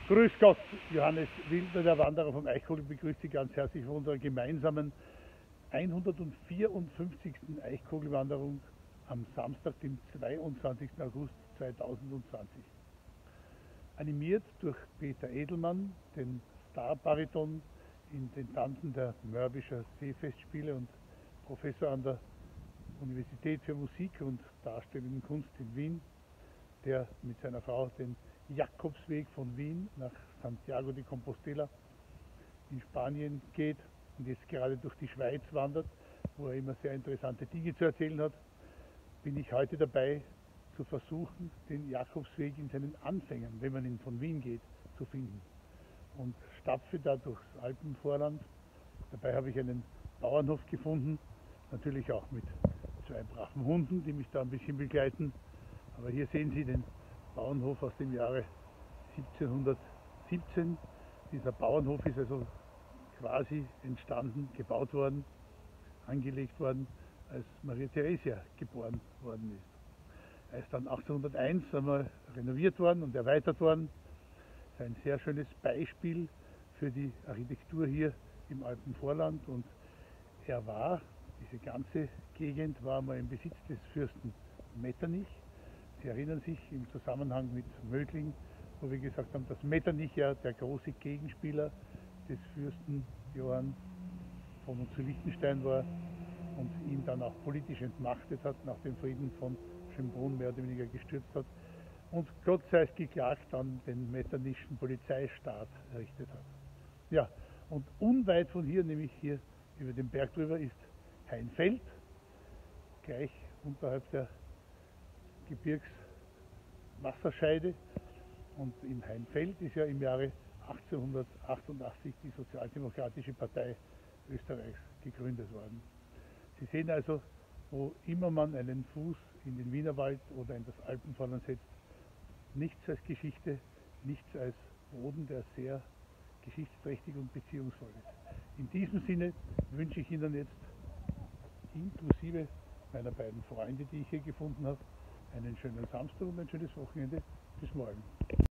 Grüß Gott, Johannes Wilder, der Wanderer vom Eichkogel, begrüßt Sie ganz herzlich auf unserer gemeinsamen 154. Eichkogelwanderung am Samstag, dem 22. August 2020. Animiert durch Peter Edelmann, den Starbariton, Intendanten der Mörbischer Seefestspiele und Professor an der Universität für Musik und Darstellende Kunst in Wien, der mit seiner Frau den Jakobsweg von Wien nach Santiago de Compostela in Spanien geht und jetzt gerade durch die Schweiz wandert, wo er immer sehr interessante Dinge zu erzählen hat, bin ich heute dabei, zu versuchen, den Jakobsweg in seinen Anfängen, wenn man ihn von Wien geht, zu finden. Und stapfe da durchs Alpenvorland. Dabei habe ich einen Bauernhof gefunden, natürlich auch mit zwei braven Hunden, die mich da ein bisschen begleiten. Aber hier sehen Sie den Bauernhof aus dem Jahre 1717. Dieser Bauernhof ist also quasi entstanden, gebaut worden, angelegt worden, als Maria Theresia geboren worden ist. Er ist dann 1801 einmal renoviert worden und erweitert worden. Das ist ein sehr schönes Beispiel für die Architektur hier im Alpenvorland, und er war, diese ganze Gegend war mal im Besitz des Fürsten Metternich. Sie erinnern sich im Zusammenhang mit Mödling, wo wir gesagt haben, dass Metternich ja der große Gegenspieler des Fürsten Johann von und zu Liechtenstein war und ihn dann auch politisch entmachtet hat, nach dem Frieden von Schönbrunn mehr oder weniger gestürzt hat und Gott sei es geklagt dann den metternischen Polizeistaat errichtet hat. Ja, und unweit von hier, nämlich hier über den Berg drüber, ist Heinfeld, gleich unterhalb der Gebirgswasserscheide, und in Heinfeld ist ja im Jahre 1888 die Sozialdemokratische Partei Österreichs gegründet worden. Sie sehen also, wo immer man einen Fuß in den Wienerwald oder in das Alpenvorland setzt, nichts als Geschichte, nichts als Boden, der sehr geschichtsträchtig und beziehungsvoll ist. In diesem Sinne wünsche ich Ihnen jetzt, inklusive meiner beiden Freunde, die ich hier gefunden habe, einen schönen Samstag und ein schönes Wochenende. Bis morgen.